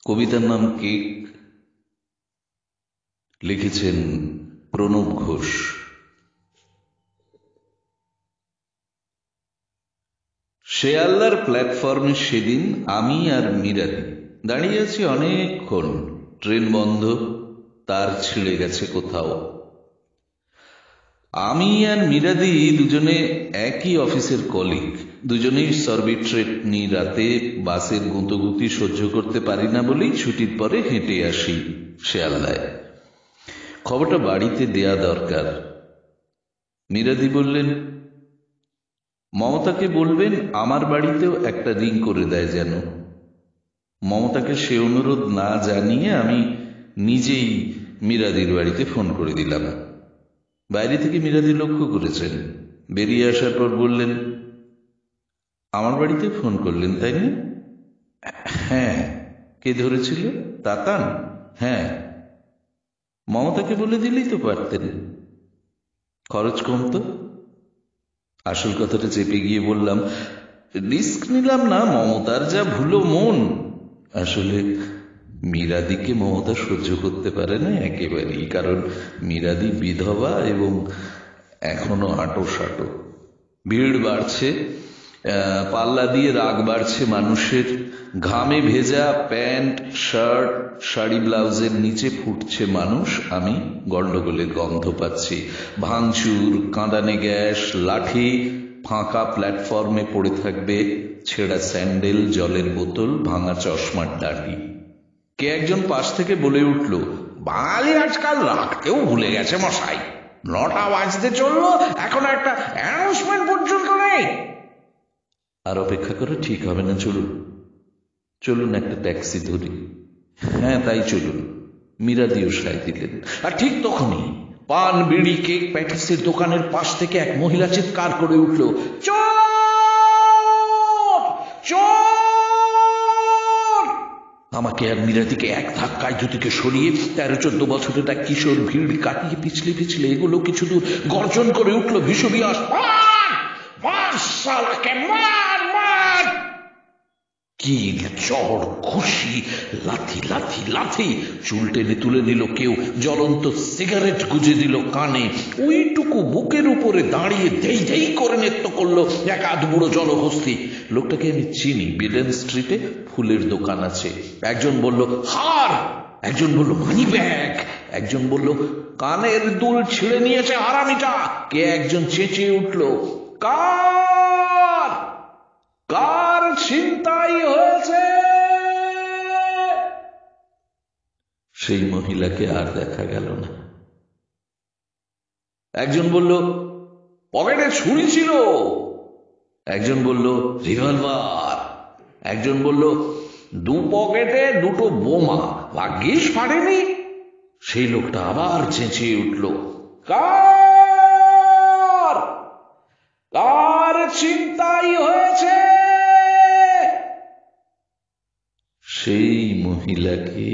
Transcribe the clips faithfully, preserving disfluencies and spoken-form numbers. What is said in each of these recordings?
কবিতার নাম কেক, লিখেছেন প্রণব ঘোষ। শেয়ালদার প্ল্যাটফর্মে সেদিন আমি আর মীরাদি দাঁড়িয়ে আছি অনেকক্ষণ। ট্রেন বন্ধ, তার ছিঁড়ে গেছে কোথাও। আমি আর মীরাদি দুজনে একই অফিসের কলিগ, দুজনেই সর্বিট্রেটনি রাতে বাসের গুঁতোগুতি সহ্য করতে পারি না বলেই ছুটির পরে হেঁটে আসি শেয়ালদায়। খবরটা বাড়িতে দেয়া দরকার। মীরাদি বললেন, মমতাকে বলবেন আমার বাড়িতেও একটা রিং করে দেয় যেন। মমতাকে সে অনুরোধ না জানিয়ে আমি নিজেই মীরাদির বাড়িতে ফোন করে দিলাম। বাইরে থেকে মীরাদি লক্ষ্য করেছেন, বেরিয়ে আসার পর বললেন, আমার বাড়িতে ফোন করলেন তাই না? হ্যাঁ। কে ধরেছিল? তাতান? হ্যাঁ। মমতাকে বলে দিলেই তো পারতেন, খরচ কমতো। আসল কথাটা চেপে গিয়ে বললাম, রিস্ক নিলাম না, মমতার যা ভুলো মন। আসলে মীরাদিকে মমতা সহ্য করতে পারে না একেবারেই, কারণ মীরাদি বিধবা এবং এখনো আটো সাটো। ভিড় বাড়ছে, পাল্লা দিয়ে রাগ বাড়ছে মানুষের। ঘামে ভেজা প্যান্ট, শার্ট, শাড়ি, ব্লাউজের নিচে ফুটছে মানুষ। আমি গন্ডগোলের গন্ধ পাচ্ছি। ভাঙচুর, কাঁদানে গ্যাস, লাঠি, ফাঁকা প্ল্যাটফর্মে পড়ে থাকবে ছেঁড়া স্যান্ডেল, জলের বোতল, ভাঙা চশমার ডাঁটি। কে একজন পাশ থেকে বলে উঠল, বাঙালি আজকাল রাখতেও ভুলে গেছে মশাই। নটা বাজতে চললো, এখন একটা অ্যানাউন্সমেন্ট পর্যন্ত নেই। আর অপেক্ষা করে ঠিক হবে না, চলুন চলুন একটা ট্যাক্সি ধরি। হ্যাঁ তাই চলুন, মীরাদিও সায় দিলেন। আর ঠিক তখনই পান, বিড়ি, কেক, প্যাটিসের দোকানের পাশ থেকে এক মহিলা চিৎকার করে উঠল, চোর চোর! আমাকে আর মীরাদিকে এক ধাক্কায় দুদিকে সরিয়ে তেরো চোদ্দ বছরের এক কিশোর ভিড় কাটিয়ে পিছলে পিছলে এগুলো কিছু দূর। গর্জন করে উঠল ভীষবিয়াস, মার মার! কি চড়, খুশি, লাথি লাথি লাথি। চুল টেনে তুলে নিল কেউ, জ্বলন্ত সিগারেট গুজে দিল কানে। ওইটুকু বুকের উপরে দাঁড়িয়ে দেই দেই করে নৃত্য করলো এক আধ বুড়ো জলহস্তি। লোকটাকে আমি চিনি, বিডেন স্ট্রিটে ফুলের দোকান আছে। একজন বলল হার, একজন বলল মানি ব্যাগ, একজন বলল কানের দুল ছিঁড়ে নিয়েছে হারামিটা। কে একজন চেঁচিয়ে উঠল, কার কার ছিনতাই হয়েছে? সেই মহিলাকে আর দেখা গেল না। একজন বলল পকেটে ছুরি ছিল, একজন বলল রিভলভার, একজন বলল দু পকেটে দুটো বোমা, ভাগ্যিস ফাটেনি। সেই লোকটা আবার চেঁচিয়ে উঠল, কার কার ছিনতাই হয়েছে? সেই মহিলাকে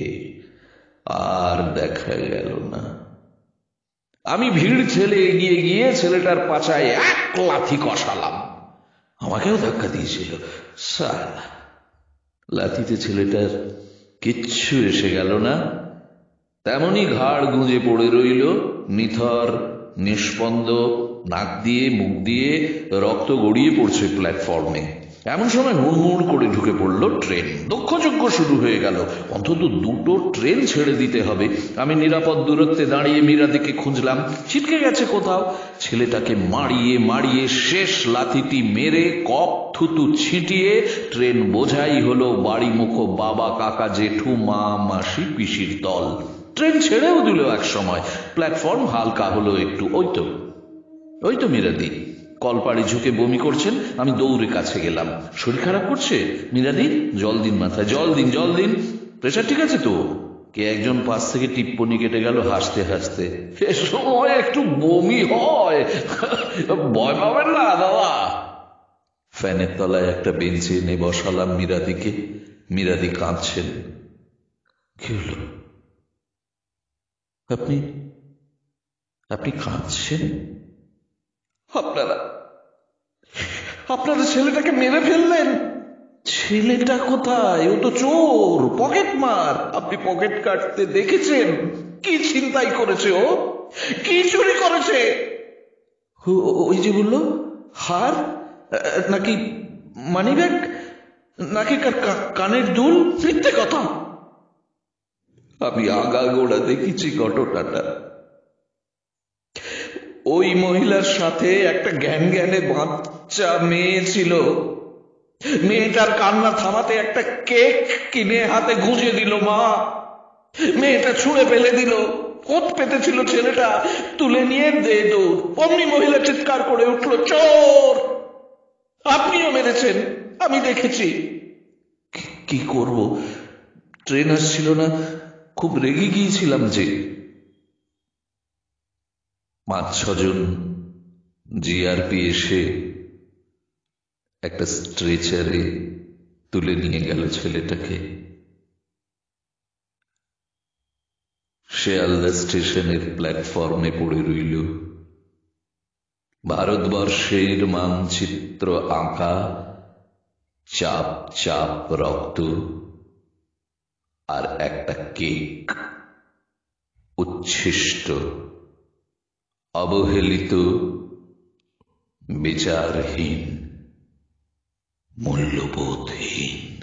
আর দেখা গেল না। আমি ভিড় ঠেলে এগিয়ে গিয়ে ছেলেটার পাছায় এক লাথি কষালাম। আমাকেও ধাক্কা দিয়েছিল। সালা, লাথিতে ছেলেটার কিচ্ছু এসে গেল না। তেমনি ঘাড় গুঁজে পড়ে রইল, নিথর, নিষ্পন্দ, নাক দিয়ে মুখ দিয়ে রক্ত গড়িয়ে পড়ছে প্ল্যাটফর্মে। এমন সময় হুড়মুড় করে ঢুকে পড়ল ট্রেন। দক্ষযজ্ঞ শুরু হয়ে গেল। অন্তত দুটো ট্রেন ছেড়ে দিতে হবে। আমি নিরাপদ দূরত্বে দাঁড়িয়ে মীরাদিকে খুঁজলাম, ছিটকে গেছে কোথাও। ছেলেটাকে মারিয়ে মারিয়ে শেষ লাথিটি মেরে কপ থুতু ছিটিয়ে ট্রেন বোঝাই হলো বাড়ি মুখো বাবা, কাকা, জেঠু, মা, মাসি, পিসির দল। ট্রেন ছেড়েও দিল এক সময়। প্ল্যাটফর্ম হালকা হলো একটু। ওই তো ওই তো মীরাদি কলপাড়ি ঝুঁকে বমি করছেন। আমি দৌড়ে কাছে গেলাম। শরীর খারাপ করছে? মীরাদি, জল দিন মাথায়, জল দিন জল দিন। প্রেশার ঠিক আছে তো? কে একজন পাশ থেকে টিপ্পনি কেটে গেল হাসতে হাসতে, এ সময় একটু বমি হয়, ভয় পাবেন না দাদা। ফ্যানের তলায় একটা বেঞ্চে এনে বসালাম মীরাদিকে। মীরাদি কাঁদছেন। কি হলো? আপনি আপনি কাঁদছেন? আপনারা আপনারা ছেলেটাকে মেরে ফেললেন? ছেলেটা কোথায়? ও তো চোর, পকেট মার। আপনি পকেট কাটতে দেখেছেন? কি ছিনতাই করেছে ও? কি চুরি করেছে? ওই যে বললো হার, নাকি মানি ব্যাগ, নাকি কানের দুল। মিথ্যে কথা। আমি আগাগোড়া দেখেছি ঘটনাটা। ওই মহিলার সাথে একটা জ্ঞান জ্ঞানে বাচ্চা মেয়ে ছিল। মেয়েটার কান্না থামাতে একটা কেক কিনে হাতে গুঁজে দিল মা। মেয়েটা ছুঁড়ে ফেলে দিল। ওত পেতেছিল ছেলেটা, তুলে নিয়ে দে দৌড়। অমনি মহিলা চিৎকার করে উঠল, চোর! আপনিও মেরেছেন, আমি দেখেছি। কি করব, ট্রেন আসছিল না, খুব রেগে গিয়েছিলাম যে। পাঁচ ছজন জিআরপি এসে একটা স্ট্রেচারে তুলে নিয়ে গেল ছেলেটাকে। শিয়ালদা স্টেশনের প্ল্যাটফর্মে পড়ে রইল। ভারতবর্ষের মানচিত্র আঁকা, চাপ চাপ রক্ত, আর একটা কেক। উচ্ছিষ্ট, অবহেলিত, বিচারহীন, মূল্যবোধহীন।